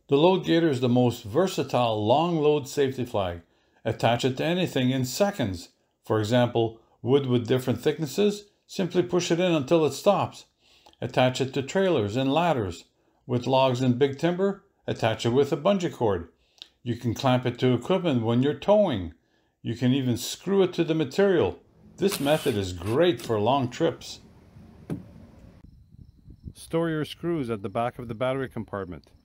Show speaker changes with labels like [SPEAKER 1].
[SPEAKER 1] The LoadGator is the most versatile long load safety flag. Attach it to anything in seconds. For example, wood with different thicknesses, simply push it in until it stops. Attach it to trailers and ladders. With logs and big timber, attach it with a bungee cord. You can clamp it to equipment when you're towing. You can even screw it to the material. This method is great for long trips. Store your screws at the back of the battery compartment.